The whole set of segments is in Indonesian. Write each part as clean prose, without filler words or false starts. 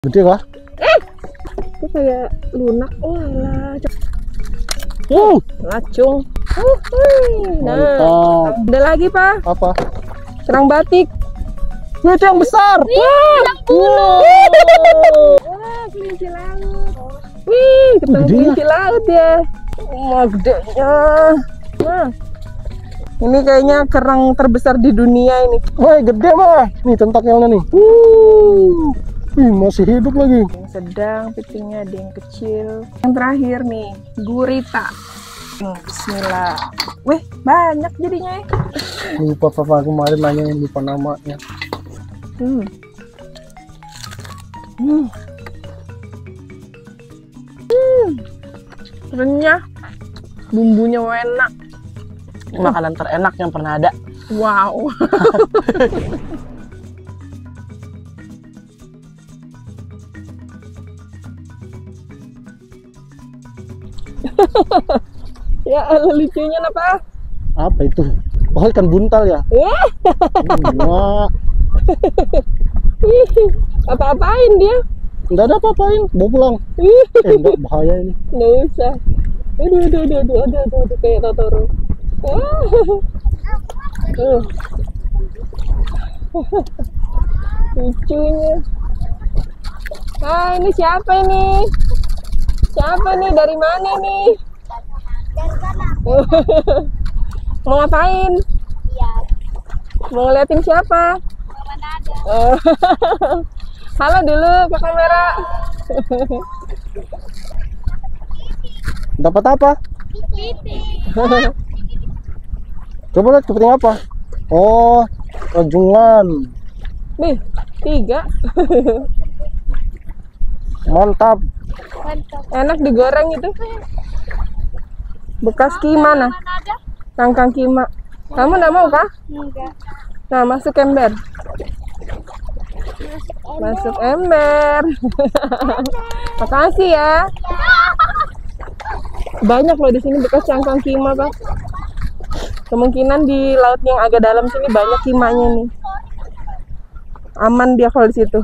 Gede kah? Itu kayak lunak. Oh lah. Lacung. Nah, Mantap. ada lagi Pak. Apa? Serang batik. Itu yang besar. Wah, kelinci laut. Ketemu Gede kelinci laut ya. Wah, gedenya. Nah, ini kayaknya kerang terbesar di dunia ini. Wah, gede mah. Nih tentakelnya nih. Masih hidup lagi. Yang sedang, pitingnya ada yang kecil. Yang terakhir nih, gurita. Bismillah. Wih, banyak jadinya ya. Lupa papa kemarin nanya, lupa namanya. Renyah, bumbunya enak. Makanan terenak yang pernah ada. Wow. Ya Allah, lucunya apa? Apa itu? Oh, ikan buntal ya? Wah, Apa-apain dia? enggak ada apa-apain. Bawa pulang. Enggak, bahaya ini. Nggak usah. Aduh, kayak Totoro. Lucunya. Ah, ini siapa ini? Siapa nih? Dari mana nih? Mau ngapain? Mau ngeliatin siapa? Halo dulu ke kamera. Dapat apa? Coba lihat kepiting apa? Oh, rajungan. Nih, 3. Mantap. Enak digoreng itu. Bekas kima nah. Kangkang kima. Kamu enggak mau kah? Enggak. Nah, masuk ember. Masuk ember. Makasih ya. Banyak loh di sini bekas cangkang kima, Pak. Kemungkinan di laut yang agak dalam sini banyak kimanya nih. Aman dia kalau di situ.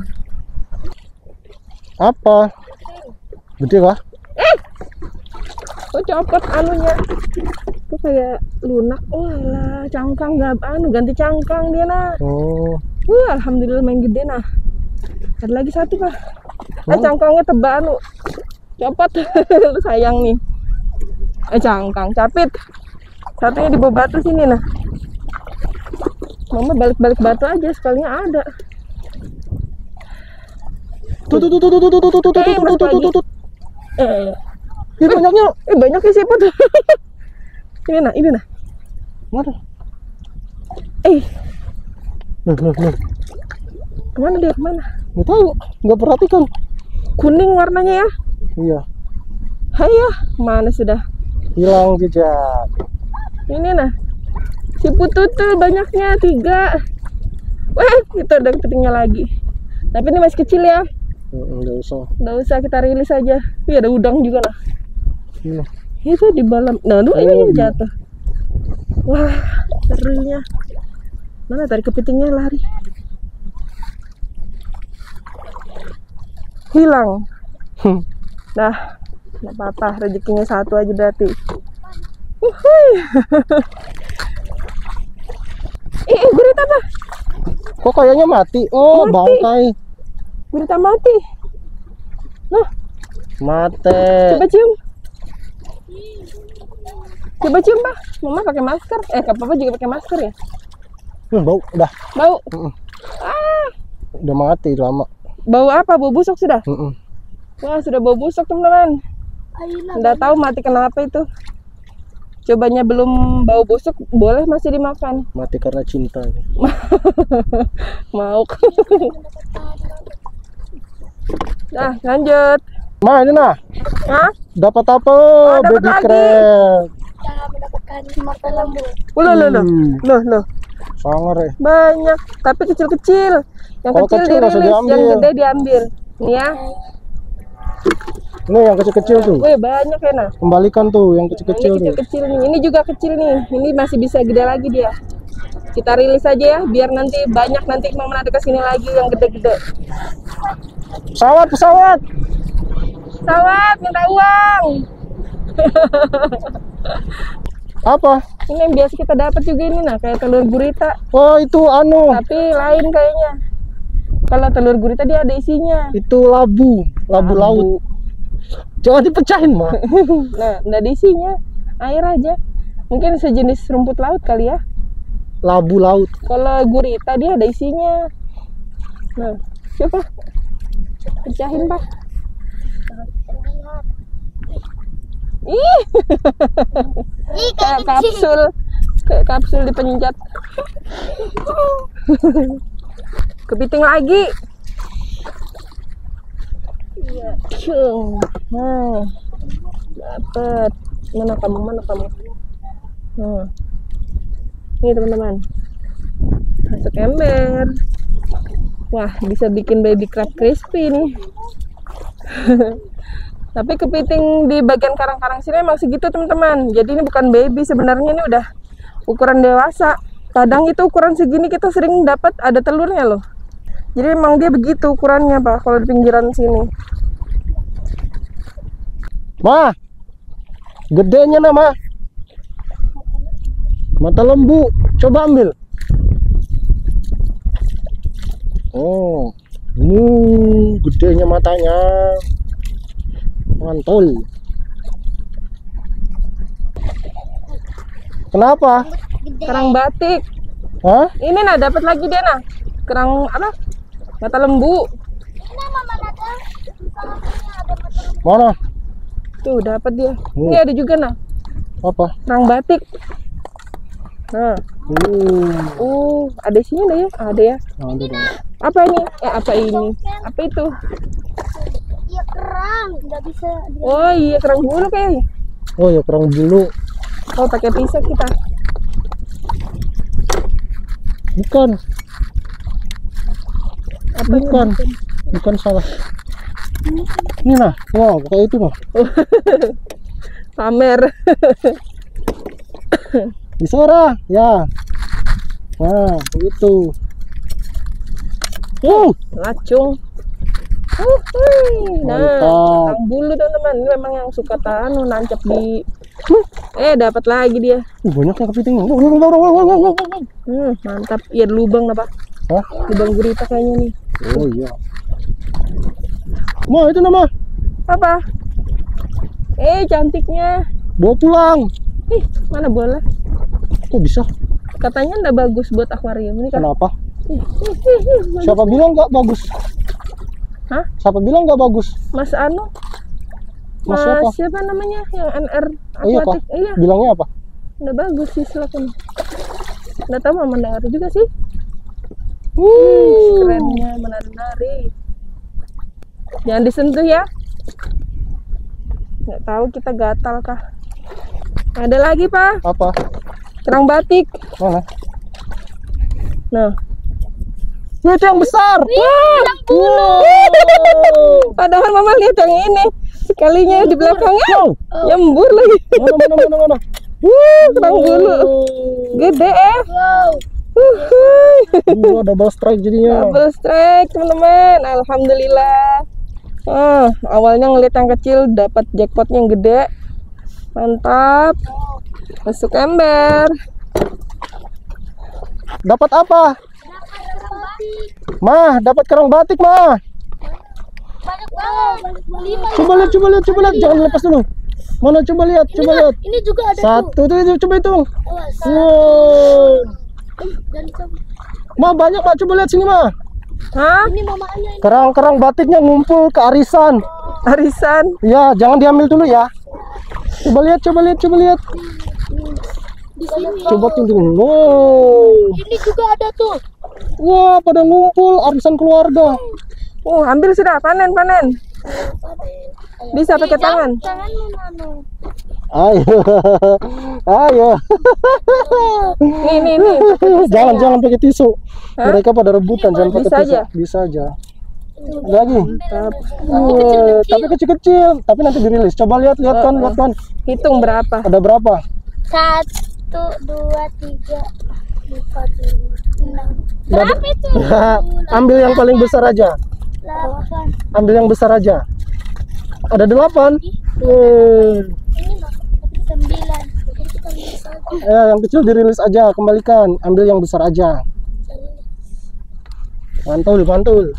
Apa? Gede kah? Oh, copot anunya. Itu kayak lunak. Oh lah, cangkang nggak ganti cangkang dia nah. Oh, Alhamdulillah main gede nah. Ada lagi satu Pak. Cangkangnya tebal copot. Sayang nih. Cangkang capit. Satunya di bawah batu sini nah. Mama balik-balik batu aja sekalinya ada. tuh. Banyaknya. Banyak ya siput. Ini nah. Mana? Loh. Kemana dia? Kemana? Nggak tahu, nggak perhatikan. Kuning warnanya ya. Iya, Hayah, mana sudah? hilang jejak. Ini nah. Siput tutul banyaknya 3. Wah, itu ada kepitingnya lagi. Tapi ini masih kecil ya. Nggak usah. Nggak usah, kita rilis aja. Ada udang juga nah. Iya. Itu di balam. Nah, ini jatuh. Wah, serunya. Mana tadi kepitingnya lari? Hilang. Nah, nggak apa-apa. Rezekinya 1 aja berarti. Gurita apa? Kok kayaknya mati? Oh, Mati. bangkai. Gurita mati. Nah, Mate. coba cium. Coba cium, Pak. Mama pakai masker. Papa juga pakai masker ya? Bau, udah. Bau. Udah mati lama. Bau apa? Bau busuk sudah? Wah, sudah bau busuk, teman-teman. Nggak tahu mati kenapa itu. Cobanya belum bau busuk, boleh masih dimakan. Mati karena cinta. Mau. Nah, lanjut. Ma, ini nah. Hah? Dapat apa? Dapat Baby lagi. crab. Kita mendapatkan mata lembu. Loh. Sangar ya. Banyak, tapi kecil-kecil. Yang Kalau kecil kecil nggak usah dirilis, diambil. yang gede diambil. Nih ya. Ini yang kecil-kecil tuh. Wih, banyak ya nah. Kembalikan tuh yang Ini kecil-kecil tuh. kecil-kecil nih. Ini juga kecil nih. Ini masih bisa gede lagi dia. Kita rilis aja ya, biar nanti banyak nanti mau menarik ke sini lagi yang gede-gede. Pesawat, pesawat. Pesawat minta uang. Apa? Ini yang biasa kita dapat juga ini nah, kayak telur gurita. Oh, itu anu. Tapi lain kayaknya. Kalau telur gurita dia ada isinya. Itu labu laut. Jangan dipecahin, Ma. Nah, nggak ada isinya. Air aja. Mungkin sejenis rumput laut kali ya. Labu laut. Kalau gurita dia ada isinya. Nah, coba pecahin, Pak. Ih, kayak kapsul. Kayak kapsul dipencet. Kepiting lagi. Iya, nah, dapat. Mana kamu? Ini teman-teman, masuk ember. Wah, bisa bikin baby crab crispy nih. Tapi kepiting di bagian karang-karang sini emang segitu teman-teman. Jadi ini bukan baby, sebenarnya ini udah ukuran dewasa. Kadang itu ukuran segini kita sering dapat ada telurnya loh. Jadi emang dia begitu ukurannya Pak kalau di pinggiran sini. Ma, gedenya nama mata lembu. Coba ambil. Oh, gedenya matanya. Mantul. Kenapa? Kerang batik. Hah? Ini nah dapat lagi dia nah. Kerang apa? Mata lembu. Mana? Tuh dapat dia. Ini ada juga nah. Apa? Kerang batik. Nah. Ada isinya dah ya? Ada ya. Ada dong. Apa ini? Apa ini? Apa itu? Iya kerang, nggak bisa. Oh iya kerang bulu kayaknya. Oh ya, kerang bulu. Oh pakai pisau kita. Bukan. Apa ini? Bukan salah. Ini nah, wow, kayak itu mah. Pamer. Disora, ya. Nah, begitu. Lacung. Nah, Mantap. kerang bulu teman-teman. Ini memang yang suka nancap di. Dapat lagi dia. Banyaknya kepiting. Mantap. Iya lubang apa? Hah? Lubang gurita kayaknya nih. Oh iya. Ma, itu nama. Apa? Cantiknya. Bawa pulang. Mana boleh? Kok bisa? Katanya nggak bagus buat akuarium ini kan. Kenapa? Siapa bilang nggak bagus? Hah? Siapa bilang nggak bagus? Mas Anu? Mas siapa? Siapa namanya? Yang NR Iya, Pak. Aquatic. Iya, Bilangnya apa? nggak bagus sih silakan. Nggak tahu mama dengar juga sih. Kerennya menari-nari. Jangan disentuh ya. Nggak tahu kita gatal kah? Ada lagi Pak. Apa? Kerang batik. Mana? Nah. Itu yang besar. Wow. Padahal mama lihat yang ini. Sekalinya di belakangnya nyembur lagi. Mana? Kerang bulu. Gede Wow. Double strike jadinya. Double strike teman-teman. Alhamdulillah. Awalnya ngeliat yang kecil dapat jackpotnya yang gede. Mantap. Masuk ember. Dapat apa? Mah, dapat kerang batik, Mah. Banyak banget. 5. Coba lihat. Jangan lepas dulu. Mana coba lihat. Ini juga ada Satu tuh itu, coba hitung. tuh. Wow. Dan coba. Mah banyak, Mah. Coba lihat sini, Mah. Hah? Ini mamanya. Kerang-kerang batiknya ngumpul ke arisan. Arisan. Ya, jangan diambil dulu ya. Coba lihat. Di sini. Coba tunjukin. Wow. Ini juga ada tuh. Wah, pada ngumpul arisan keluarga. Ambil sudah, panen. Bisa pakai tangan. Tangan mana? Ayo. Nih. Jangan pakai tisu. Mereka pada rebutan, jangan pakai Bisa tisu. aja? Bisa aja. Lagi. Kecil-kecil. Tapi kecil-kecil, tapi nanti dirilis. Coba lihat kan. Hitung berapa? Ada berapa? 1, 2, 3, 4, 5, 6. Berapa itu? Ambil yang paling besar aja. 8. Ambil yang besar aja. Ada 8. Ini loh, 9. Jadi kita bisa Yang kecil dirilis aja, kembalikan. Ambil yang besar aja. Mantul, mantul.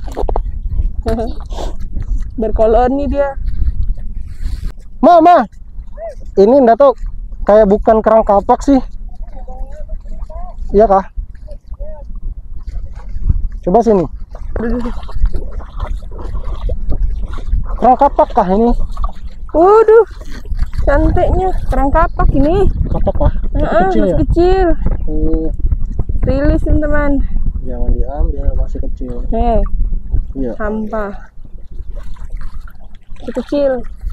Berkoloni dia. Mama, ini enggak tahu kayak bukan kerang kapak sih. Iya kah? Coba sini. Kerang kapak kah ini? Waduh, cantiknya kerang kapak ini. Kapak kah? Kecil Masih ya? kecil. Oh, Rilis teman. jangan diambil, masih kecil. Iya. Sampah. Masih kecil.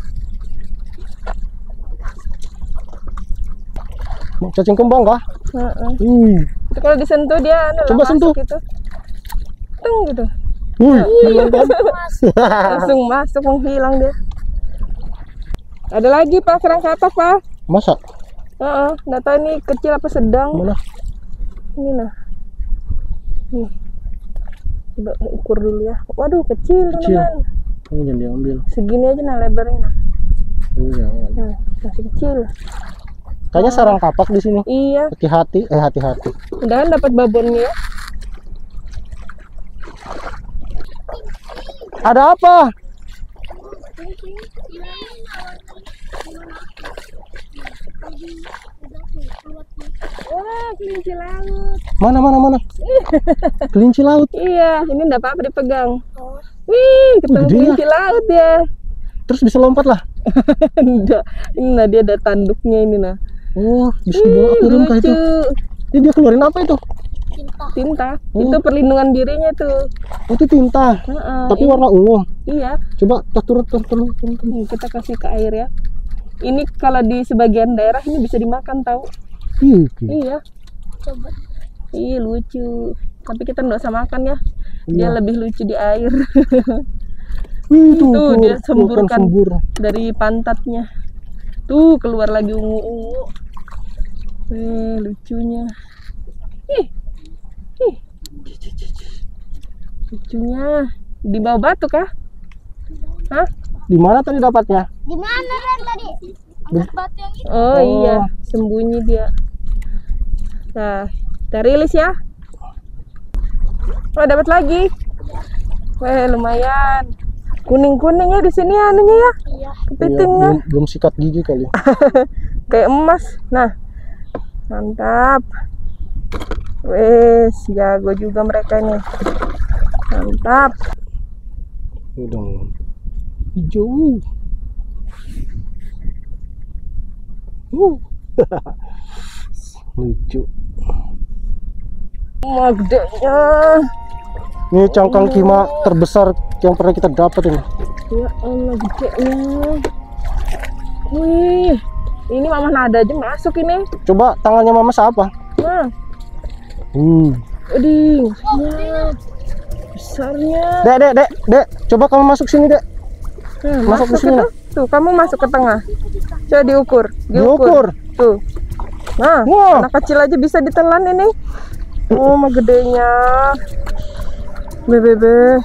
Mau cacing kembang kah? Itu kalau disentuh dia Coba sentuh. gitu. Tung gitu. Hilang kan? Langsung masuk menghilang dia. Ada lagi Pak kerang kapak Pak. Masa? Nggak tahu ini kecil apa sedang. Mana? Ini nah. Nih. Coba ukur dulu ya. Waduh kecil Kecil. teman. Oh, jangan diambil. Segini aja nah lebarnya nah. Jangan. Nah, masih kecil. Kayaknya sarang kapak di sini. Iya. Hati-hati, hati-hati. Udah kan dapat babonnya ya. Ada apa? Wah, kelinci laut. Mana? Kelinci laut. Iya, ini enggak apa-apa dipegang. Wih, ketemu gede ya. kelinci laut ya. Terus bisa lompat lah. Enggak. Ini nah dia ada tanduknya ini nah. Oh, bisa dibawa turun kah itu? Ini dia keluarin apa itu? Tinta. Itu perlindungan dirinya tuh. Oh, itu tinta. Tapi warna ungu. Iya. Coba turun. Nih, kita kasih ke air ya. Ini kalau di sebagian daerah ini bisa dimakan tahu. Iya. coba. Ih, lucu. Tapi kita nggak usah makan ya. Dia Iya. lebih lucu di air. Tuh, dia semburkan sembur. dari pantatnya. Tuh keluar lagi ungu-ungu. Lucunya. Ih. Lucunya. Di bawah batu kah? Hah? Di mana tadi dapatnya? Di mana Ren tadi? Angkat batu yang itu. Oh, iya, sembunyi dia. Nah, kita rilis ya. Oh, dapat lagi. Weh, lumayan. Kuning-kuning ya di sini anunya ya. Iya. Kepitingnya. Belum sikat gigi kali. Kayak emas. Nah, mantap. Wes, jago juga mereka nih. Mantap. Udah hijau. Lucu. Wah, gedenya. Ini cangkang kima terbesar yang pernah kita dapat ini. Ya Allah, gedenya. Wih, ini mama nada aja masuk ini. Coba tangannya mama siapa? Nah, aduh, besarnya. Dek, coba kamu masuk sini, Dek. Masuk ke sini. Tuh, kamu masuk ke tengah. Coba diukur. Tuh. Nah, Wah. anak kecil aja bisa ditelan ini. Oh, mah gedenya. Bebe.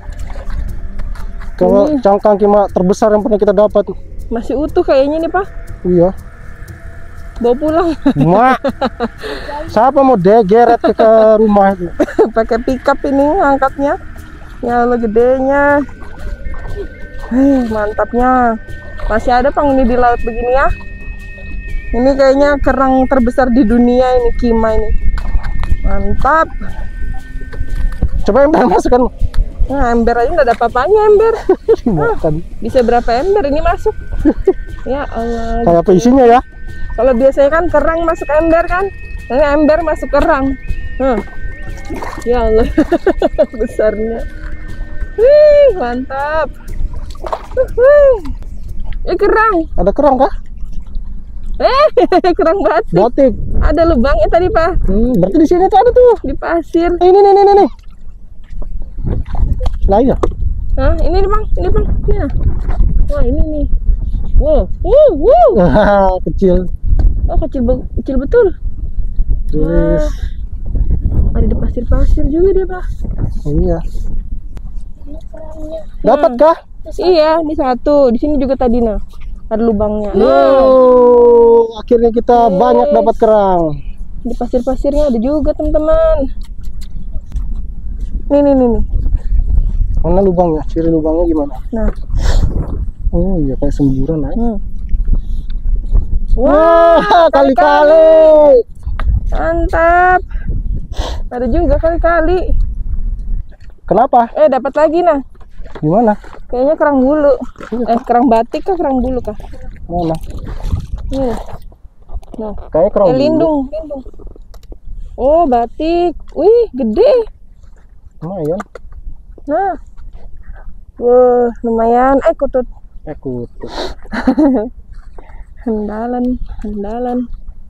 Kalau Ini. cangkang kima terbesar yang pernah kita dapat. Masih utuh kayaknya nih, Pak. Iya. Bawa pulang. Mak. Siapa mau degeret ke rumah itu? Pakai pickup ini angkatnya. Ya Allah, gedenya. Mantapnya. Masih ada penghuni di laut begini ya. Ini kayaknya kerang terbesar di dunia ini, kima ini. Mantap. Coba ember masukkan. Nah, ember aja nggak ada apa-apanya ember. Makan. Bisa berapa ember ini masuk? Ya Allah. Kayak apa isinya ya? Kalau biasanya kan kerang masuk ember kan? Ini ember masuk kerang. Ya Allah. Besarnya. Wih, mantap. Ini kerang. Ada kerang kah? Kerang batik. Batik. Ada lubangnya tadi, Pak. Berarti di sini tuh ada tuh. Di pasir. Ini. Lah ya. Hah, ini nih, Bang. Ini, Bang. Ini nah. Wah, ini nih. Wow. Kecil. Oh, kecil betul. Terus. Ada di pasir-pasir juga dia, Pak. Iya. Dapat kah? Iya, ini satu. Di sini juga tadi nah. Ada lubangnya. Oh, akhirnya kita banyak dapat kerang. Di pasir-pasirnya ada juga, teman-teman. Nih. Mana lubangnya? Ciri lubangnya gimana? Nah. Oh iya, kayak semburan aja. Wah, kali-kali. Mantap. Ada juga kali-kali. Kenapa? Dapat lagi nah. Gimana? Kayaknya kerang bulu. Kerang batik kah, kerang bulu kah? Mana? Ini. Nah, Kayak kerang bulu. lindung. Oh, batik. Wih, gede. Lumayan. Nah. Wah, lumayan. Kutut. Kutut. Handalan.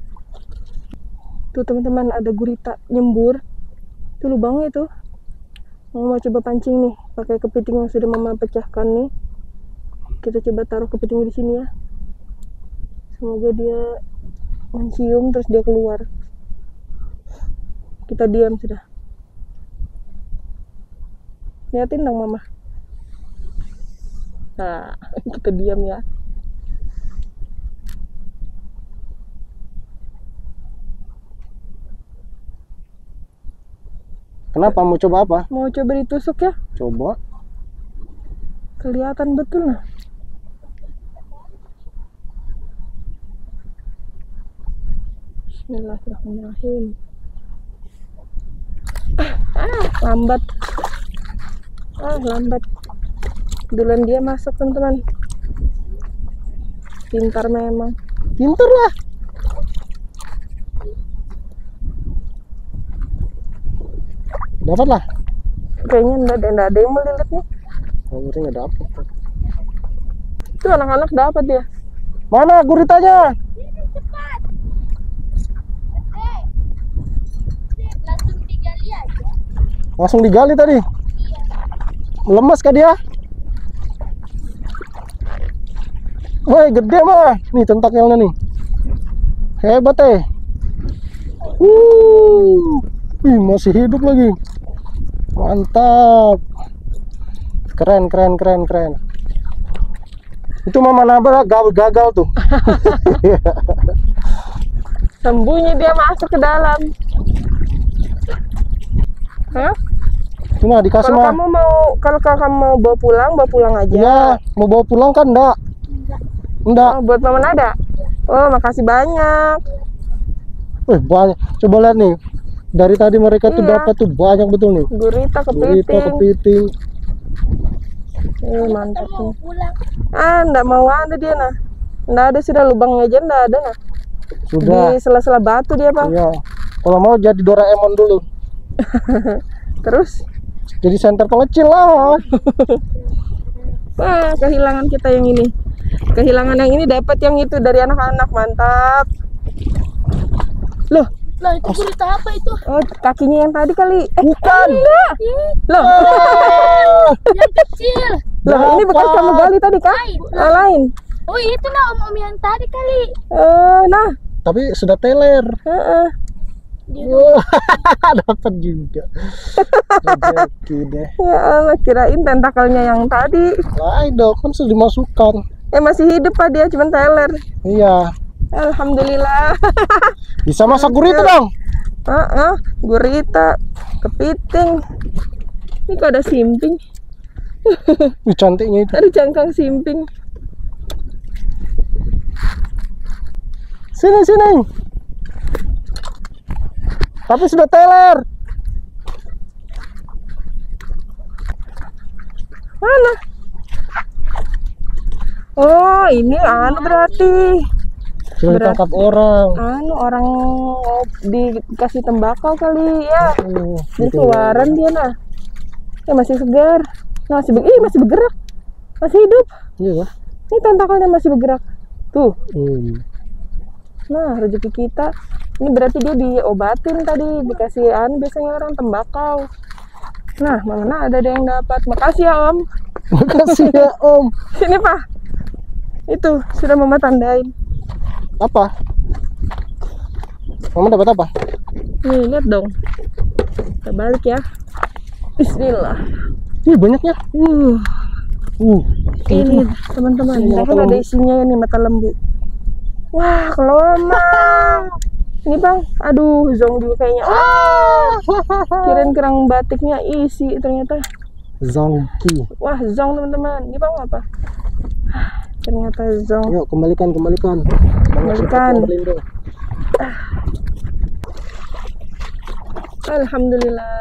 Tuh teman-teman, ada gurita nyembur. Itu lubangnya tuh. Mau coba pancing nih, pakai kepiting yang sudah mama pecahkan nih. Kita coba taruh kepitingnya di sini ya. Semoga dia mencium terus dia keluar. Kita diam sudah. Liatin dong mama. Nah, kita diam ya. Kenapa? Mau coba apa? Mau coba ditusuk ya? Coba. Kelihatan betul nah. Bismillahirrahmanirrahim. Lambat. Duluan dia masuk, teman-teman. Pintar memang. Pintar lah. Dapat lah. Kayaknya enggak ada yang melilit nih. Berarti nggak dapat. Itu anak-anak dapat dia. Mana guritanya? Cepat. Langsung digali aja. Langsung digali tadi. Lemas kah dia? Woi, gede mah. Nih tentakelnya nih. Hebat Ih, masih hidup lagi. Mantap. Keren. Itu mama nabrak gagal tuh. Sembunyi dia masuk ke dalam. Hah? Cuma dikasih Kalau mah. kamu mau bawa pulang aja. Iya, mau bawa pulang kan enggak? Enggak. Oh, buat mama Nada. Oh, makasih banyak. Banyak. Coba lihat nih. Dari tadi mereka tuh Iya. dapat tuh banyak betul nih. Gurita, Gurita, kepiting. Mantap Mau nih. pulang. Enggak mau ada dia nah. Enggak ada, sudah lubangnya aja enggak ada nah. Sudah. Di sela-sela batu dia, Pak. Iya. Kalau mau jadi Doraemon dulu. Terus Jadi center pengecil lah. wah, kehilangan kita yang ini. Kehilangan yang ini, dapat yang itu dari anak-anak. Mantap. Loh, Lah itu gurita apa itu? oh kakinya yang tadi kali. Bukan. Enggak. Loh, Yang kecil. loh ini bekas kamu gali tadi kah? Lain. Oh itu lah om-om yang tadi kali. Nah, Tapi sudah teler. heeh. Dapat juga. Rezeki deh. Ya Allah, kirain tentakelnya yang tadi. Lain dong, kan sudah dimasukkan. Masih hidup Pak dia, cuman teler. Iya. Alhamdulillah. Bisa masak gurita dong. Gurita, kepiting. Ini kok ada simping? Wih, cantiknya itu. Ada cangkang simping. Sini. Tapi sudah teler. Mana? Oh, ini berarti. Sudah ditangkap orang. Orang dikasih tembakau kali ya. Jadi Gitu. keluaran dia nah. Masih segar. Nah, masih bergerak. Masih hidup. Iya. Ini tentakelnya masih bergerak. Tuh. Nah, rezeki kita. Ini berarti dia diobatin tadi, dikasih biasanya orang tembakau. Nah, mana ada yang dapat. Makasih ya, Om. Makasih ya Om. Sini, Pak. Itu sudah mama tandain. Apa? Mama dapat apa? Nih, lihat dong. Kita balik ya. Bismillah. Ih, banyaknya. Ini teman-teman, Ini saya mata kan ada lembu. isinya ini mata lembu. Wah, kelomang. Ini bang, aduh, zong juga kayaknya. Kirain kerang batiknya isi ternyata. Zongki. Wah, zong teman-teman. Ini bang apa? Ternyata zong. Yuk, kembalikan. Kembalikan. Berlindung. Alhamdulillah.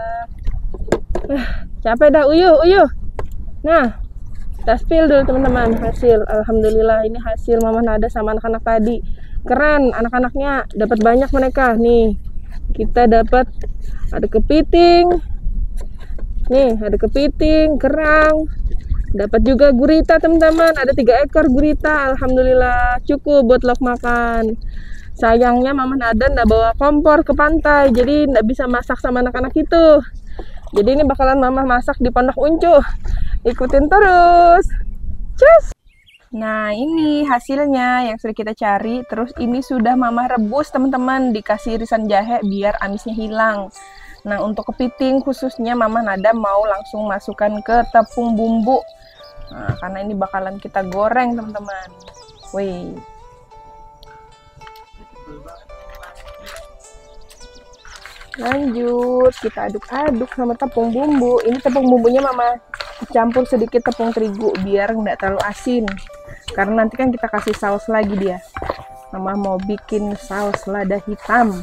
Capek dah, uyuh. Nah, kita spill dulu teman-teman hasil. Alhamdulillah ini hasil Mama Nada sama anak-anak tadi. Keren, anak-anaknya dapat banyak mereka. Nih, kita dapat ada kepiting. Nih, ada kepiting, kerang. Dapat juga gurita teman-teman. Ada 3 ekor gurita. Alhamdulillah cukup buat lauk makan. Sayangnya Mama Nada nggak bawa kompor ke pantai, jadi nggak bisa masak sama anak-anak itu. Jadi ini bakalan Mama masak di Pondok Uncuh. Ikutin terus. Cus. Nah, ini hasilnya yang sudah kita cari. Terus ini sudah Mama rebus teman-teman, dikasih irisan jahe biar amisnya hilang. Nah, untuk kepiting khususnya Mama Nada mau langsung masukkan ke tepung bumbu. Nah, karena ini bakalan kita goreng teman-teman. Wih. Lanjut, kita aduk-aduk sama tepung bumbu. Ini tepung bumbunya Mama campur sedikit tepung terigu biar nggak terlalu asin. Karena nanti kan kita kasih saus lagi dia. Mama mau bikin saus lada hitam.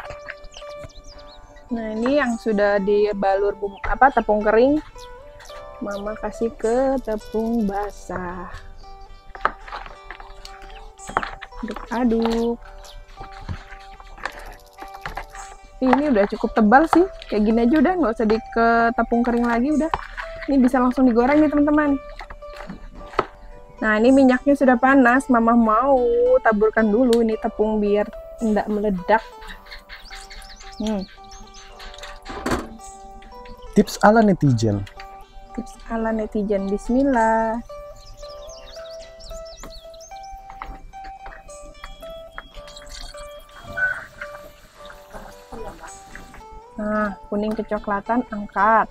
Nah, ini yang sudah dibalur tepung kering. Mama kasih ke tepung basah. Aduk-aduk. Ini udah cukup tebal sih, kayak gini aja udah, nggak usah ke tepung kering lagi udah. Ini bisa langsung digoreng nih teman-teman. Nah, ini minyaknya sudah panas, Mama mau taburkan dulu ini tepung biar tidak meledak. Tips ala netizen. Tips ala netizen, bismillah. Nah, kuning kecoklatan angkat.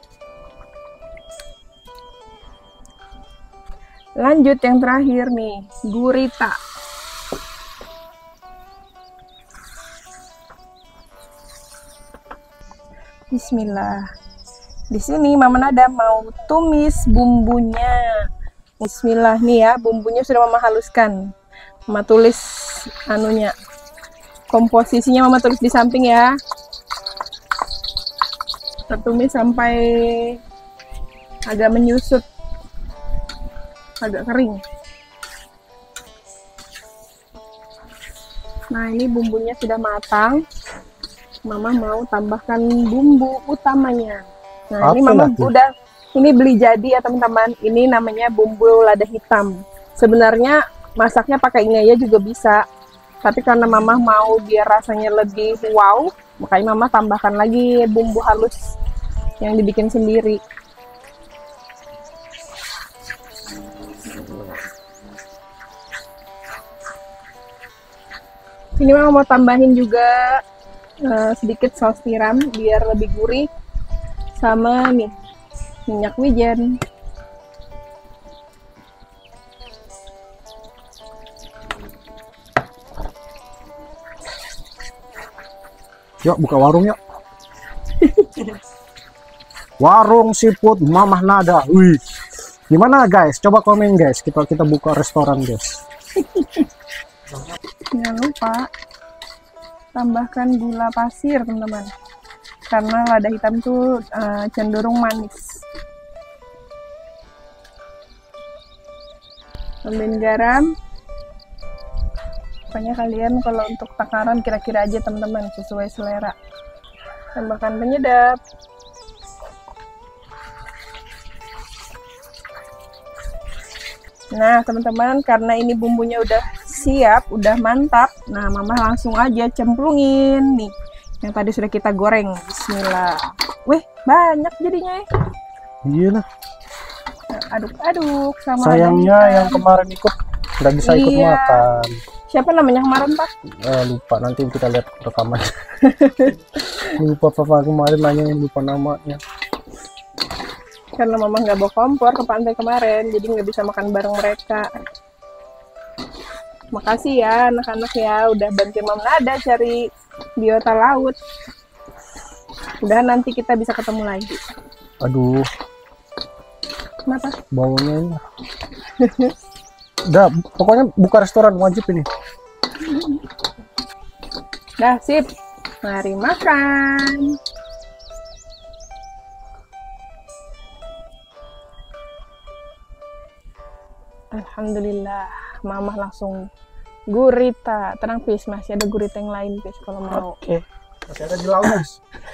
Lanjut yang terakhir nih, gurita. Bismillah. Di sini Mama Nada mau tumis bumbunya. Bismillah nih ya, bumbunya sudah Mama haluskan. Mama tulis anunya. Komposisinya Mama tulis di samping ya. Tertumis sampai agak menyusut, agak kering. Nah, ini bumbunya sudah matang. Mama mau tambahkan bumbu utamanya. Nah, ini Mama udah beli jadi ya teman-teman. Ini namanya bumbu lada hitam. Sebenarnya masaknya pakai ini aja juga bisa. Tapi karena Mama mau biar rasanya lebih wow, makanya Mama tambahkan lagi bumbu halus yang dibikin sendiri. Ini Mama mau tambahin juga sedikit saus tiram biar lebih gurih, sama nih minyak wijen. Yuk, buka warung yuk. Warung seafood Mama Nada. Wih. Gimana guys? Coba komen guys. Kita buka restoran guys. Jangan lupa tambahkan gula pasir teman-teman. Karena lada hitam tuh cenderung manis. Tambahin garam. Pokoknya kalian kalau untuk takaran kira-kira aja teman-teman, sesuai selera. Tambahkan penyedap. Nah teman-teman, karena ini bumbunya udah siap, udah mantap. Nah Mama langsung aja cemplungin nih yang tadi sudah kita goreng. Bismillah. Wih, banyak jadinya ya. Iya lah. Nah, aduk-aduk sama sayangnya yang kemarin ikut nggak bisa ikut Iya. makan. Siapa namanya kemarin Pak? Lupa, nanti kita lihat rekaman. Lupa papa kemarin nanya, lupa namanya. karena mama nggak bawa kompor ke pantai kemarin, jadi nggak bisa makan bareng mereka. Makasih ya anak-anak ya, udah bantuin Mama Nada cari biota laut. Udah nanti kita bisa ketemu lagi. Aduh, Kenapa? baunya ini. Udah, pokoknya buka restoran wajib ini. Dah, sip. Mari makan. Alhamdulillah, Mama langsung gurita. Tenang, Pis, masih ada gurita yang lain, Pis, kalau mau. Oke. Masih ada di laut.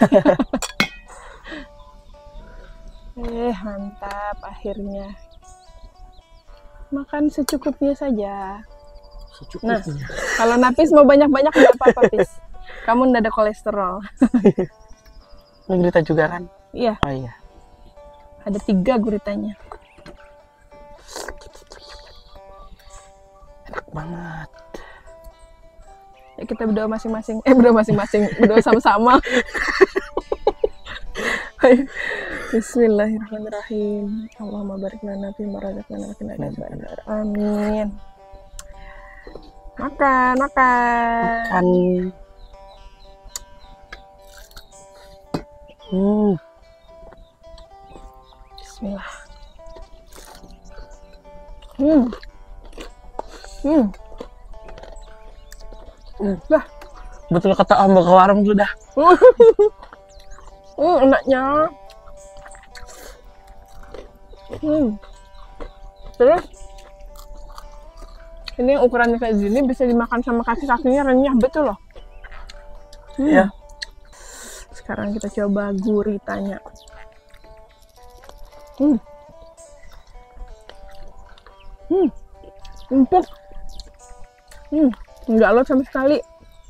Mantap, akhirnya. Makan secukupnya saja. Nah, kalau Napis mau banyak-banyak nggak apa-apa, Pis. Kamu nggak ada kolesterol. Ini gurita juga kan? Iya, Oh iya. ada 3 guritanya. Enak banget. Ya, kita berdoa masing-masing. Berdoa sama-sama. Bismillahirrahmanirrahim. Allahumma barik lana fi ma razaqtana wa qina adzabannar. Amin. Makan. Kan. Bismillah. Bah, Betul kata Om, ke warung tuh dah. enaknya. Terus ini yang ukurannya kayak gini bisa dimakan sama kaki-kakinya renyah betul loh. Ya. Sekarang kita coba guritanya. Empuk. Nggak alot sama sekali.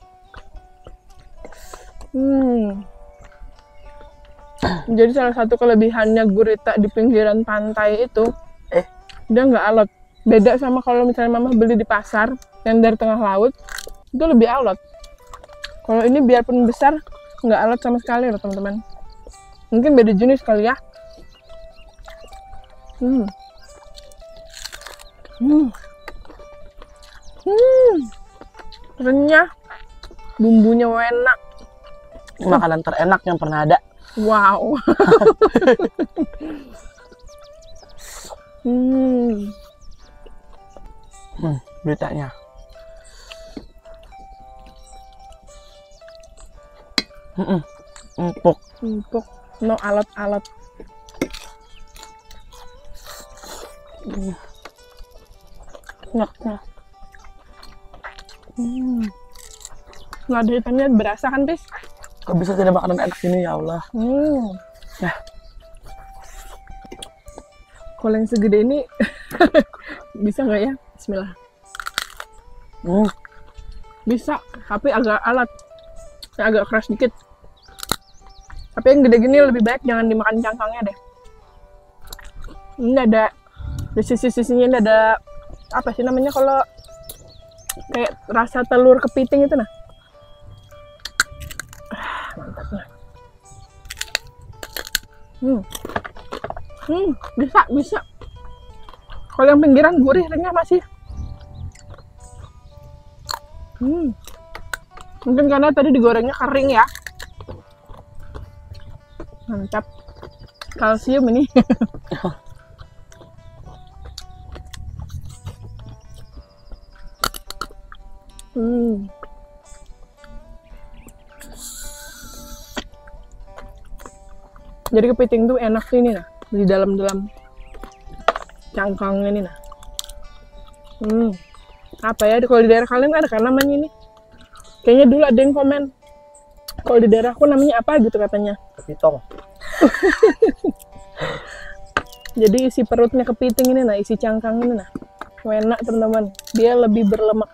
Jadi salah satu kelebihannya gurita di pinggiran pantai itu, dia nggak alot. Beda sama kalau misalnya Mama beli di pasar yang dari tengah laut, itu lebih alot. Kalau ini biarpun besar, nggak alot sama sekali loh teman-teman. Mungkin beda jenis kali ya. Renyah, bumbunya enak. Makanan terenak yang pernah ada. Wow. Beritanya. Empuk. No alot-alot. Enaknya. Lada hitamnya berasa kan, Pis? Kok bisa tidak makanan enak ini, ya Allah. Ya. Kalau yang segede ini bisa nggak ya? Bismillah. Bisa, tapi agak alat. Agak keras dikit. Tapi yang gede gini lebih baik jangan dimakan cangkangnya deh. Ini ada di sisi-sisinya, ini ada apa sih namanya kalau kayak rasa telur kepiting itu nah. Mantap lah. Bisa. Kalau yang pinggiran gurih, renyah masih. Mungkin karena tadi digorengnya kering ya. Mantap. Kalsium ini. Jadi kepiting tuh enak sih ini nah, di dalam-dalam cangkangnya ini nah. Apa ya, kalau di daerah kalian ada kan namanya ini? Kayaknya dulu ada yang komen, kalau di daerahku namanya apa gitu katanya. Kepitong. Jadi isi perutnya kepiting ini nah, isi cangkang ini nah. Enak teman-teman, dia lebih berlemak.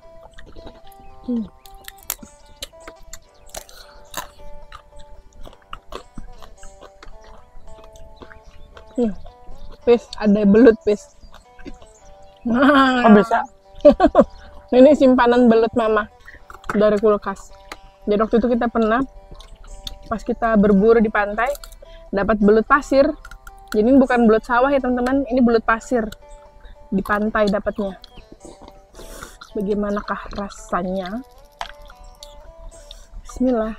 Pis, ada belut, Pis. Kok bisa? Ini simpanan belut Mama dari kulkas. Jadi waktu itu kita pernah pas kita berburu di pantai dapat belut pasir Jadi ini bukan belut sawah ya teman-teman, ini belut pasir. Di pantai dapatnya. Bagaimanakah rasanya? Bismillah.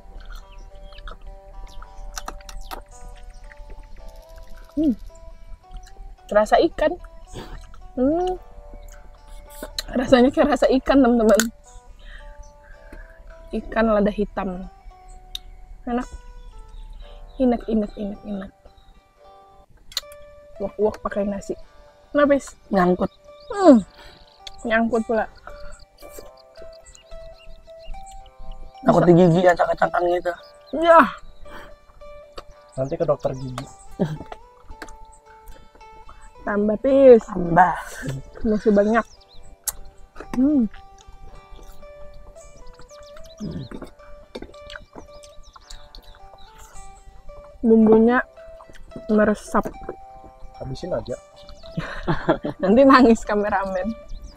Rasa ikan. Rasanya kayak rasa ikan teman-teman. Ikan lada hitam. Enak. Enak. Wok pakai nasi. Napis. Nyangkut. Nyangkut pula. Takut digigit acak-acakan gitu. Ya. Nanti ke dokter gigi. Tambah pis. Tambah. Masih banyak. Bumbunya meresap. Habisin aja. Nanti nangis kameramen.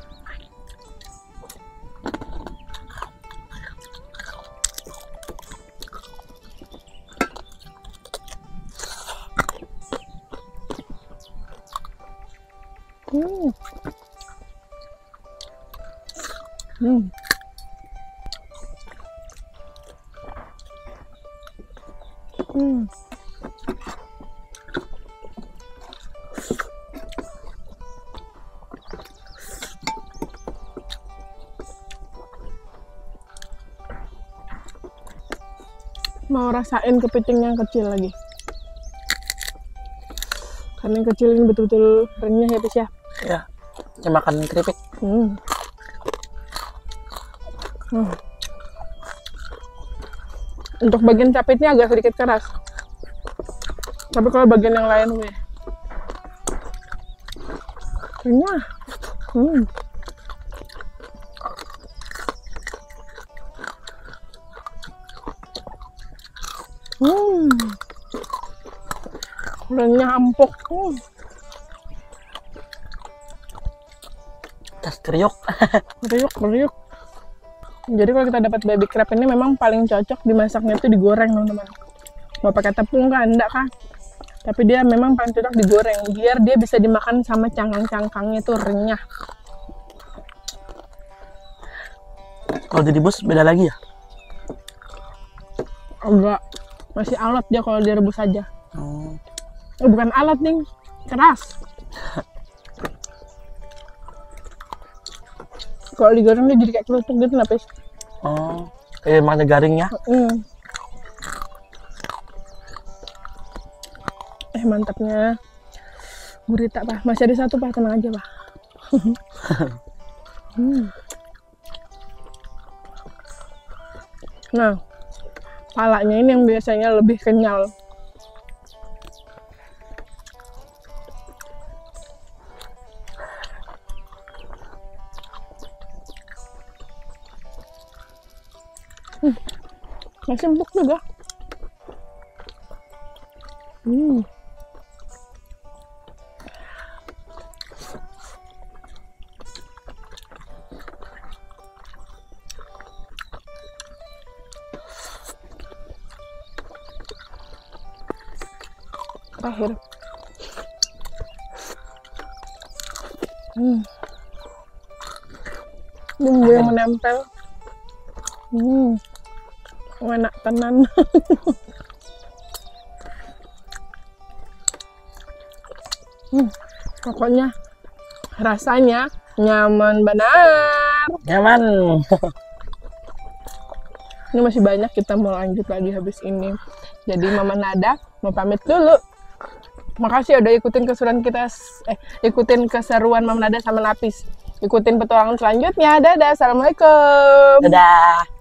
Mau rasain kepiting yang kecil lagi. Karena yang kecil ini betul-betul renyah ya, Pis ya. Ya, saya makan keripik. Untuk bagian capitnya agak sedikit keras. Tapi kalau bagian yang lain weh, renyah. Renyah empuk. Tas kriuk. Kriuk. Jadi kalau kita dapat baby crab ini memang paling cocok dimasaknya itu digoreng teman-teman. Mau pakai tepung kan enggak kan? Tapi dia memang paling cocok digoreng biar dia bisa dimakan sama cangkang-cangkangnya itu renyah. Kalau direbus beda lagi ya? Enggak, masih alat dia kalau direbus saja. Bukan alat nih, keras. Kalau digoreng dia jadi kayak kelutuk gitu, Napis. Kayak makanya garingnya. Mantapnya. Gurita, Pak. Masih ada satu, Pak. Tenang aja, Pak. Nah, palanya ini yang biasanya lebih kenyal. Masih empuk juga. Terakhir. Bumbu yang menempel. Enak tenan. Pokoknya rasanya nyaman benar. Nyaman. Ini masih banyak, kita mau lanjut lagi habis ini. Jadi Mama Nada mau pamit dulu. Makasih udah ikutin keseruan kita, ikutin keseruan Mama Nada sama Napis. Ikutin petualangan selanjutnya. Dadah, assalamualaikum. Dadah.